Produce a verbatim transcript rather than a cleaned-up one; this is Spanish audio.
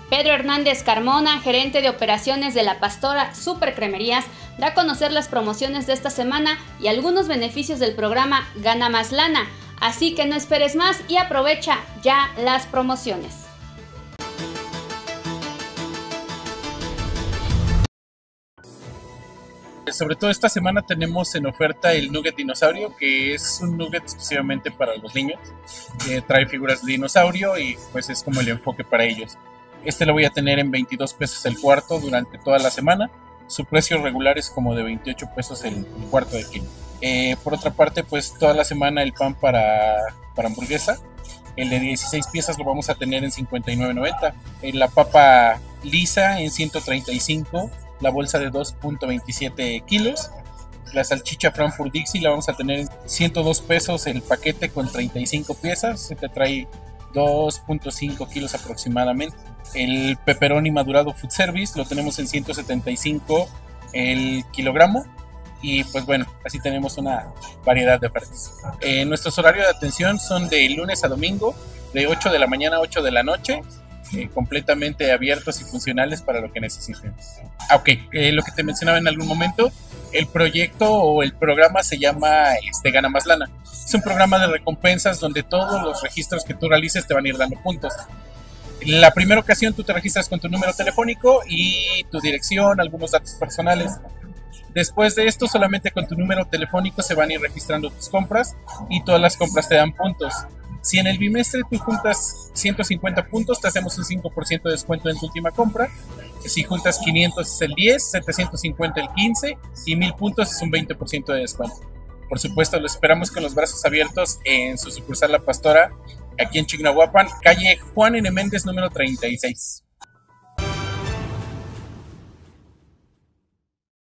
Pedro Hernández Carmona, gerente de operaciones de La Pastora Super Cremerías, da a conocer las promociones de esta semana y algunos beneficios del programa Gana Más Lana. Así que no esperes más y aprovecha ya las promociones. Sobre todo esta semana tenemos en oferta el Nugget Dinosaurio, que es un nugget exclusivamente para los niños. Eh, trae figuras de dinosaurio y pues es como el enfoque para ellos. Este lo voy a tener en veintidós pesos el cuarto durante toda la semana. Su precio regular es como de veintiocho pesos el, el cuarto de kilo. Eh, por otra parte, pues toda la semana el pan para, para hamburguesa, el de dieciséis piezas lo vamos a tener en cincuenta y nueve noventa. Eh, la papa lisa en ciento treinta y cinco, la bolsa de dos punto veintisiete kilos. La salchicha Frankfurt Dixie la vamos a tener en ciento dos pesos el paquete con treinta y cinco piezas. Se te trae dos punto cinco kilos aproximadamente. El pepperoni madurado Food Service lo tenemos en ciento setenta y cinco el kilogramo. Y pues bueno, así tenemos una variedad de ofertas. Eh, nuestros horarios de atención son de lunes a domingo, de ocho de la mañana a ocho de la noche. Eh, completamente abiertos y funcionales para lo que necesiten. Ah, ok, eh, lo que te mencionaba en algún momento, el proyecto o el programa se llama este, Gana Más Lana. Es un programa de recompensas donde todos los registros que tú realices te van a ir dando puntos. La primera ocasión tú te registras con tu número telefónico y tu dirección, algunos datos personales. Después de esto, solamente con tu número telefónico se van a ir registrando tus compras y todas las compras te dan puntos. Si en el bimestre tú juntas ciento cincuenta puntos, te hacemos un cinco por ciento de descuento en tu última compra. Si juntas quinientos es el diez, setecientos cincuenta el quince y mil puntos es un veinte por ciento de descuento. Por supuesto, lo esperamos con los brazos abiertos en su sucursal La Pastora, aquí en Chignahuapan, calle Juan N. Méndez, número treinta y seis.